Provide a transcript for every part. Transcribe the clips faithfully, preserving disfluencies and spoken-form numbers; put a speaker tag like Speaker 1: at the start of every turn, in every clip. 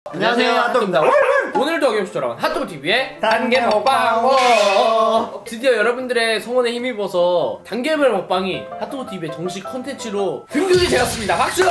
Speaker 1: 안녕하세요, 핫도그입니다. 오늘도 어김없이 돌아온 핫도그티비의 단계 먹방. 오! 드디어 여러분들의 성원에 힘입어서 단계별 먹방이 핫도그티비의 정식 콘텐츠로 등극이 되었습니다. 박수!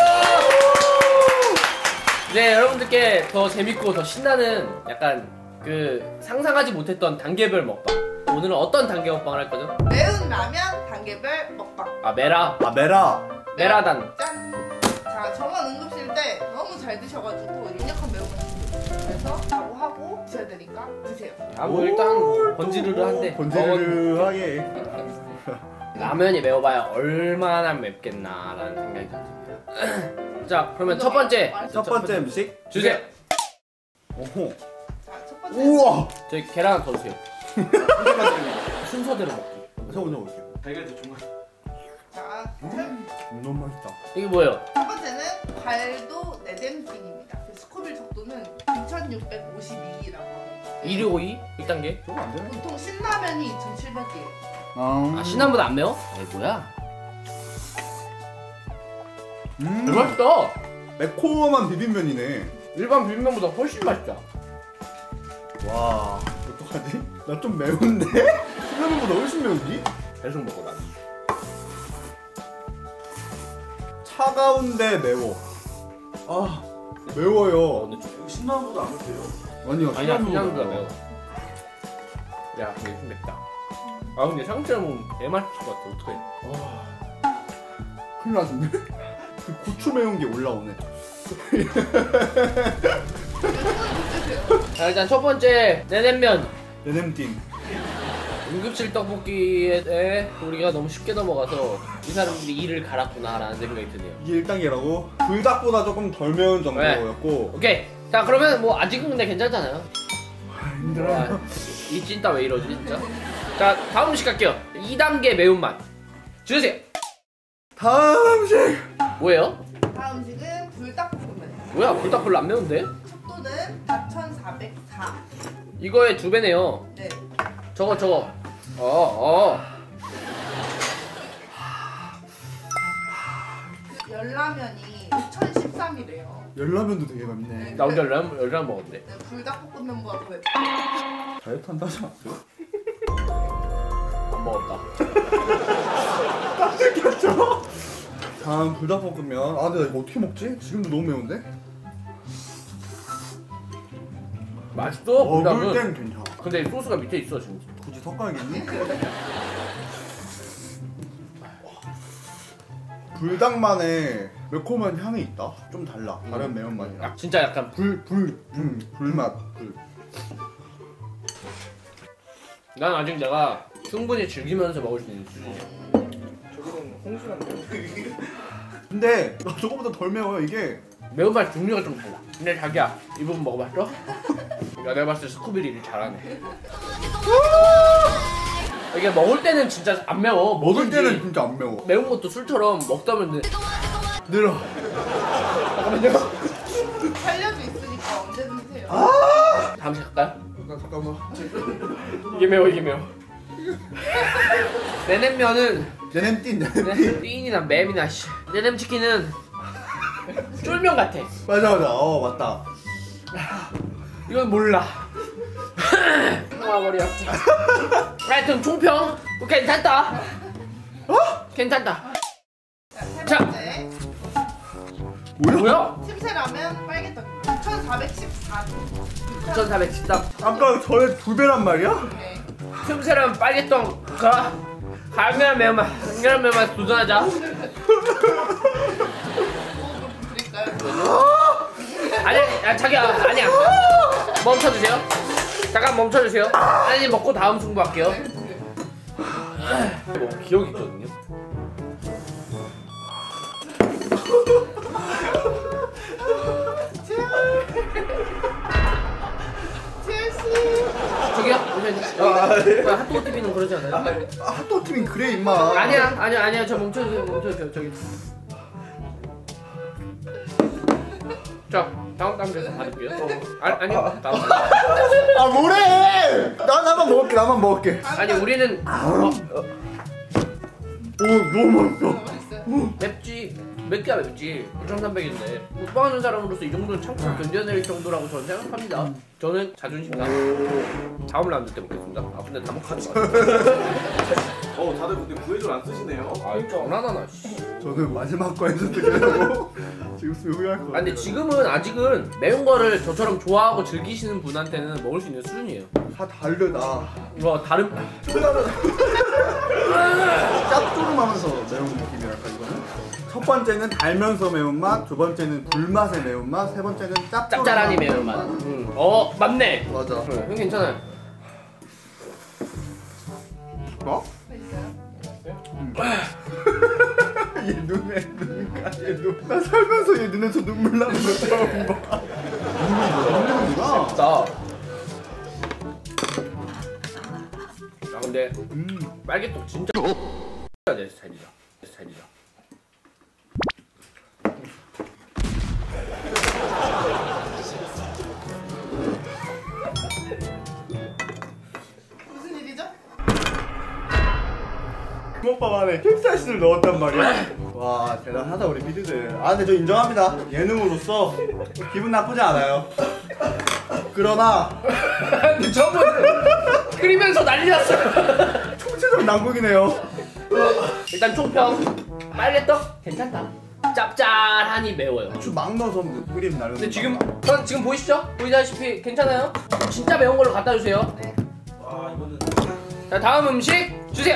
Speaker 1: 네, 여러분들께 더 재밌고 더 신나는 약간 그 상상하지 못했던 단계별 먹방. 오늘은 어떤 단계 먹방을 할 거죠?
Speaker 2: 매운 라면 단계별 먹방.
Speaker 1: 아, 메라.
Speaker 3: 아, 메라.
Speaker 1: 메라단.
Speaker 2: 짠! 자, 저만 응급실 때 너무 잘 드셔가지고 강력한 매운맛. 그래서 바로 하고 드셔야 되니까 드세요.
Speaker 1: 아, 뭐 일단 번지르르한데.
Speaker 3: 번지르르하게.
Speaker 1: 라면이 매워봐야 얼마나 맵겠나라는 생각이 듭니다. 자, 그러면 첫 번째.
Speaker 3: 첫 번째 음식
Speaker 1: 주세요.
Speaker 3: 오호.
Speaker 2: 자, 첫 번째.
Speaker 3: 우와.
Speaker 1: 저희 계란 하나 더 주세요. 순서대로 먹기.
Speaker 3: 저 먼저 볼게요.
Speaker 4: 달걀도 중간.
Speaker 2: 자,
Speaker 3: 음, 너무 맛있다.
Speaker 1: 이게 뭐예요?
Speaker 2: 첫 번째는 발도 네뎀띵입니다. 그 스코빌 척도는 이천육백오십이라고 합니다.
Speaker 1: 이백오십이? 일 단계?
Speaker 3: 저거 안 되네.
Speaker 2: 보통 신라면이 이천칠백이에요.
Speaker 3: 아,
Speaker 1: 아, 신라면보다 안 매워? 에이, 뭐야?
Speaker 3: 음.
Speaker 1: 음, 맛있다.
Speaker 3: 매콤한 비빔면이네.
Speaker 1: 일반 비빔면보다 훨씬 맛있다.
Speaker 3: 와, 어떡하지? 나 좀 매운데? 신라면보다 훨씬 매운디?
Speaker 1: 계속 먹어, 난.
Speaker 3: 차가운데 매워. 아, 매워요.
Speaker 1: 근데 좀
Speaker 4: 신라면보다 안 맵대요.
Speaker 3: 아니요,
Speaker 1: 아니야,
Speaker 3: 신라면보다
Speaker 1: 그냥 그 매워. 야, 근데 좀 맵다. 아, 근데 상추랑 먹으면 개맛있을 것 같아. 어떡해.
Speaker 3: 와, 큰일 났네. 그 고추 매운 게 올라오네.
Speaker 1: 자, 일단 첫 번째, 내냉면.
Speaker 3: 네냄띵.
Speaker 1: 응급실 떡볶이에 대해 우리가 너무 쉽게 넘어가서 이 사람들이 이를 갈았구나 라는 생각이 드네요.
Speaker 3: 이게 일 단계라고? 불닭보다 조금 덜 매운 정도였고.
Speaker 1: 오케이. 자, 그러면 뭐 아직은 근데 괜찮잖아요.
Speaker 3: 힘들어요.
Speaker 1: 이 찐따 왜 이러지 진짜? 자, 다음 음식 갈게요. 이 단계 매운맛 주세요.
Speaker 3: 다음 음식.
Speaker 1: 뭐예요?
Speaker 2: 다음 음식은 불닭볶음면.
Speaker 1: 뭐야, 불닭 별로 안 매운데?
Speaker 2: 척도는 사천사백사.
Speaker 1: 이거의 두 배네요.
Speaker 2: 네.
Speaker 1: 저거 저거. 어 어.
Speaker 2: 열라면이 오천십삼이래요.
Speaker 3: 열라면도 되게 맵네.
Speaker 1: 나 혼자 열라면 열라면 먹었는데.
Speaker 2: 네, 불닭볶음면보다 더 맵다.
Speaker 3: 다이어트 한다 하지 않았어요?
Speaker 1: 안 먹었다.
Speaker 3: 딱 느꼈죠? 다음 불닭볶음면. 아, 근데 나 이거 어떻게 먹지? 지금도 너무 매운데?
Speaker 1: 맛있어
Speaker 3: 먹을
Speaker 1: 불닭은.
Speaker 3: 땐 괜찮아.
Speaker 1: 근데 소스가 밑에 있어 지금.
Speaker 3: 굳이 섞어야겠니? 불닭만의 매콤한 향이 있다? 좀 달라. 다른 매운맛이랑.
Speaker 1: 진짜 약간 불 불.
Speaker 3: 음, 불맛. 불.
Speaker 1: 난 아직 내가 충분히 즐기면서 먹을 수 있는 수준이야.
Speaker 4: 저기는 홍수란데요.
Speaker 3: 근데 나 저거보다 덜 매워요, 이게.
Speaker 1: 매운맛 종류가 좀 달라. 근데 자기야, 이 부분 먹어봤어? 야, 내가 봤을 때 스쿠비리 일 잘하네. 이게 먹을 때는 진짜 안 매워.
Speaker 3: 먹을 때는
Speaker 1: 뭐든지.
Speaker 3: 진짜 안 매워.
Speaker 1: 매운 것도 술처럼 먹다 보면
Speaker 3: 늘어.
Speaker 1: 잠깐만요.
Speaker 2: 살려도 있으니까 언제든 드세요.
Speaker 1: 다음 식 할까요?
Speaker 3: 나 잠깐만.
Speaker 1: 이게 매워, 이게 매워. 내냉면은
Speaker 3: 네냄띵, 네냄띵.
Speaker 1: 네, 띵이나 맵이나 씨. 내냄치킨은 쫄면 같아.
Speaker 3: 맞아, 맞아. 어, 맞다.
Speaker 1: 이건 몰라. 아, 머리 아파. 하여튼 총평 뭐 괜찮다. 어? 괜찮다.
Speaker 2: 자, 세
Speaker 1: 자.
Speaker 2: 번째.
Speaker 3: 뭐야?
Speaker 1: 뭐야?
Speaker 2: 틈새라면 빨개떡. 구천사백십사.
Speaker 1: 구천사백십삼.
Speaker 3: 아까 저의 두 배란 말이야?
Speaker 2: 네.
Speaker 1: 틈새라면 빨개떡과 강렬한 매운맛, 강렬한 매운맛 도전하자.
Speaker 2: 드릴까요?
Speaker 1: 아니, 야, 자기야, 아니야. 멈춰주세요. 잠깐 멈춰주세요. 아니, 먹고 다음 승부할게요. 뭐 기억이 있거든요.
Speaker 2: 첼시.
Speaker 1: 저기요, 잠시만요. 핫도그 티비는 그러지 않아요?
Speaker 3: 아, 핫도그팀이 그래, 임마.
Speaker 1: 아니야, 아니야, 아니야. 저 멈춰주세요, 멈춰주세요. 저기. 자, 다음 단계에서 받을게요. 어. 아, 아니요, 다음.
Speaker 3: 아, 뭐래! 나, 나만 먹을게, 나만 먹을게.
Speaker 1: 아니, 우리는 어, 어,
Speaker 3: 오, 너무 맛있어.
Speaker 2: 맛있어요.
Speaker 1: 맵지. 몇 개야 맵지? 이천삼백인데 먹방하는 사람으로서 이 정도는 참고 견뎌낼 정도라고 저는 생각합니다. 음. 저는 자존심 다 다음 라운드 때 먹겠습니다. 아 근데 다 먹고
Speaker 4: 어 다들 근데 구해줄 안 쓰시네요.
Speaker 1: 아 장난하나 씨.
Speaker 3: 저는 마지막 거에서 드리려고 지금 후회할 것 같아요.
Speaker 1: 아 근데 지금은 아직은 매운 거를 저처럼 좋아하고 즐기시는 분한테는 먹을 수 있는 수준이에요.
Speaker 3: 다 다르다.
Speaker 1: 뭐 다른
Speaker 3: 짭조름하면서 매운 느낌이랄까 이거는? 첫 번째는 달면서 매운맛, 두 번째는 불맛의 매운맛, 세 번째는 짭조름한
Speaker 1: 짭짤하니 매운맛. 음. 어 맞네.
Speaker 3: 맞아.
Speaker 1: 응, 형 괜찮아요.
Speaker 3: 뭐?
Speaker 2: 있어요?
Speaker 3: 얘 눈에 눈가 얘 눈. 나 살면서 얘 눈에서 눈물 나는 거 처음 봐. 눈물이구나.
Speaker 1: 나. 아 근데
Speaker 3: 음.
Speaker 1: 빨개떡 진짜 내 스타일이다. 내 스타일이다.
Speaker 2: 무슨 일이죠?
Speaker 3: 주먹밥 안에 캡사이신을 넣었단 말이야. 와 대단하다 우리 피디들. 아 근데 저 인정합니다. 예능으로서 기분 나쁘지 않아요. 그러나
Speaker 1: 근데 저번 끓이면서 난리 났어요.
Speaker 3: 총체적 난국이네요.
Speaker 1: 일단 총평 빨개떡 괜찮다. 짭짤하니 매워요.
Speaker 3: 고추 막 넣어서 끓이면 나는.
Speaker 1: 근데 지금 전 지금 보이시죠? 보이다시피 괜찮아요? 진짜 매운 걸로 갖다 주세요.
Speaker 2: 네.
Speaker 4: 아 이거는
Speaker 1: 자 다음 음식 주세요.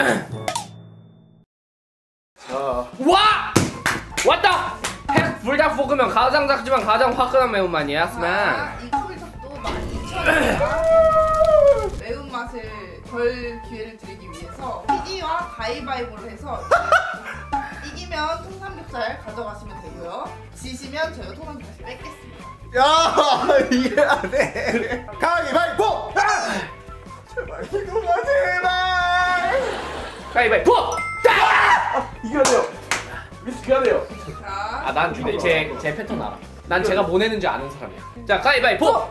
Speaker 4: 자
Speaker 1: 와! 왔다! 핵 불닭 볶으면 가장 작지만 가장 화끈한 매운맛이야.
Speaker 2: 아,
Speaker 1: 스만.
Speaker 2: 이 콜석도 만 이천 원이니까 매운맛을 덜 기회를 드리기 위해서 피디와 가위바위보를 해서 이기면 통삼겹살 가져가시면 되고요. 지시면 저희가 통삼겹살 뺏겠습니다.
Speaker 3: 야 이게 안 돼. 가위바위보. 아! 제발 이거만 제발.
Speaker 1: 가위바위보!
Speaker 4: 이겨야 돼요. 미스 이겨야 돼요.
Speaker 2: 자,
Speaker 1: 아난 제 제 패턴 알아. 난 제가 뭐 내는지 아는 사람이야. 자 가위바위보!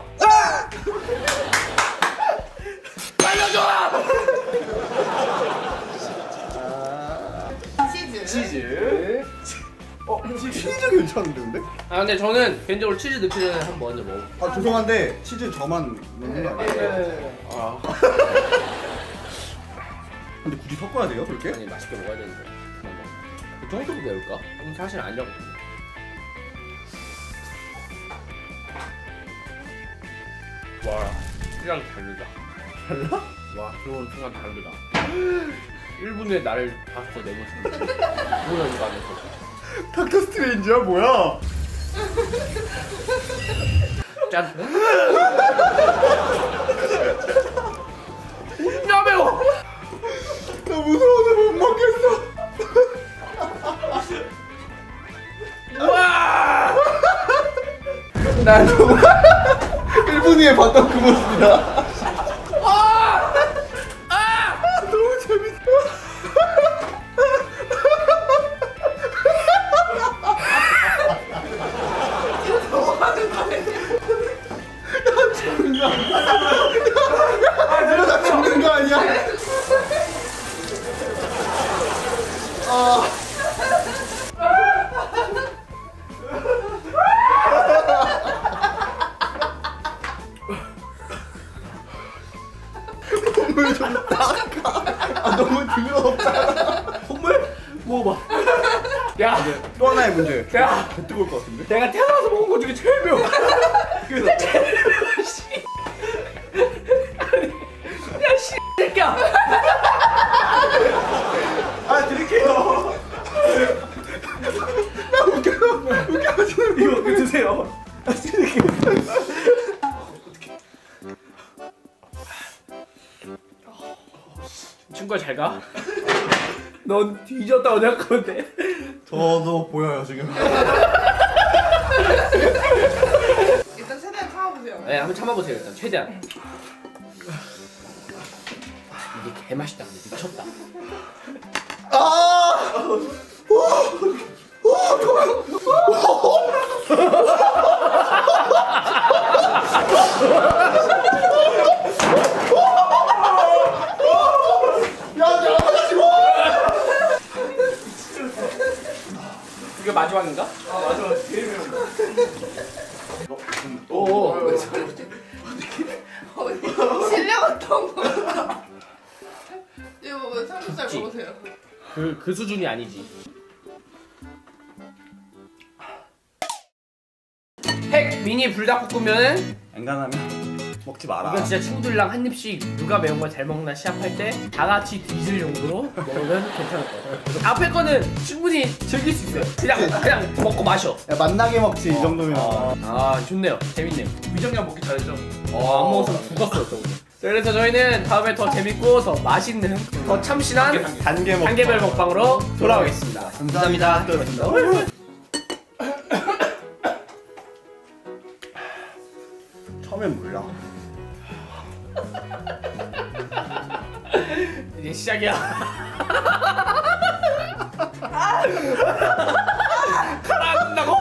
Speaker 1: 알려줘!
Speaker 2: 치즈.
Speaker 4: 치즈. 어 치즈.
Speaker 3: 치즈 괜찮은데 근데?
Speaker 1: 아 근데 저는 개인적으로 치즈 넣기 전에 한번 먼저 먹어.
Speaker 3: 아 죄송한데 치즈 저만 넣는 거 아니에요?
Speaker 1: 아
Speaker 3: 근데 굳이 섞어야 돼요 그렇게?
Speaker 1: 아니 맛있게 먹어야 되는데. 그만 먹어. 그 정도로 매울까? 음, 사실 아니라거든요. 와 시장 다르다.
Speaker 3: 달라?
Speaker 1: 와 들어오는 순간 다르다. 일 분 후에 나를 봤어 내 모습을. 뭐야 이거 안에서.
Speaker 3: 닥터 스트레인지야 뭐야?
Speaker 1: 짠. 야 매워.
Speaker 3: 나 무서워서 못 먹겠어.
Speaker 1: 와.
Speaker 3: 나 정말 일 분 후에 봤던 그 모습이다.
Speaker 1: 아. 아.
Speaker 3: 너무 재밌다.
Speaker 2: 이거 넘어가는 거 아니야?
Speaker 3: 아, 나 죽는 거 아니야? 아. 콧물 좀 닦아. 아, 너무 더럽다.
Speaker 1: 콧물? 먹어봐. 야.
Speaker 3: 또 하나의 문제.
Speaker 1: 야.
Speaker 3: 배 뜨거울 것 같은데?
Speaker 1: 내가 태어나서 먹은 거 중에 제일 매워.
Speaker 3: 그래서
Speaker 1: 제일 매워. 씨. 아니, 야 씨. 새끼야.
Speaker 3: 아, 드릴게요. 나 웃겨. 웃겨가지고.
Speaker 4: 이거 드세요.
Speaker 3: 아, 드릴게요.
Speaker 1: 친구야 잘 가. 넌 뒤졌다고 생각하면 돼.
Speaker 3: 저도 보여요 지금.
Speaker 2: 일단 최대한 참아보세요.
Speaker 1: 네, 한번 참아보세요 일단 최대한. 이게 개 맛있다. 근데 미쳤다.
Speaker 3: 아!
Speaker 2: 어디 실력 어떤 거? 이거 삼겹살
Speaker 1: 죽지.
Speaker 2: 먹으세요.
Speaker 1: 그, 그 수준이 아니지. 핵 미니 불닭볶음면은
Speaker 3: 엔간하면 먹지 마라.
Speaker 1: 이건 진짜 친구들이랑 한 입씩 누가 매운 걸 잘 먹나 시합할 때 다 같이 뒤질 정도로 먹으면 괜찮을 것 같아요. 앞에 거는 충분히 즐길 수 있어요. 그냥 그냥 먹고 마셔.
Speaker 3: 야, 만나게 먹지 이 정도면.
Speaker 1: 아 좋네요. 재밌네요.
Speaker 4: 위정량 먹기 잘했죠.
Speaker 1: 어, 안 먹어서 죽었어 또. 그래서 저희는 다음에 더 재밌고 더 맛있는 더 참신한
Speaker 3: 단계 먹.
Speaker 1: 단계별 먹방으로 돌아오겠습니다.
Speaker 3: 감사합니다. 처음엔 몰라.
Speaker 1: 이제 시작이야. 가라앉는다고?